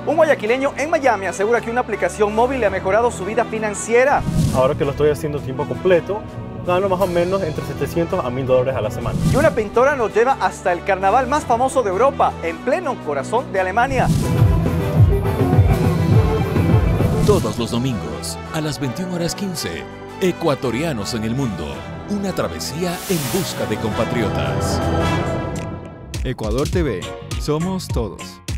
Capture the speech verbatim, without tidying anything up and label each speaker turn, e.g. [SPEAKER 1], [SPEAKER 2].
[SPEAKER 1] Un guayaquileño en Miami asegura que una aplicación móvil le ha mejorado su vida financiera.
[SPEAKER 2] Ahora que lo estoy haciendo tiempo completo, gano más o menos entre setecientos a mil dólares a la semana.
[SPEAKER 1] Y una pintora nos lleva hasta el carnaval más famoso de Europa, en pleno corazón de Alemania.
[SPEAKER 3] Todos los domingos, a las veintiuna horas quince, Ecuatorianos en el Mundo. Una travesía en busca de compatriotas.
[SPEAKER 4] Ecuador T V. Somos todos.